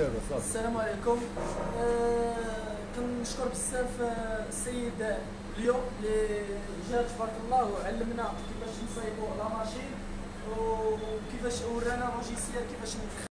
السلام عليكم. كنشكر بزاف السيد اليوم اللي جا تبارك الله وعلمنا كيفاش نصايبوا لا ماشين وكيفاش ورانا لوجيسيال كيفاش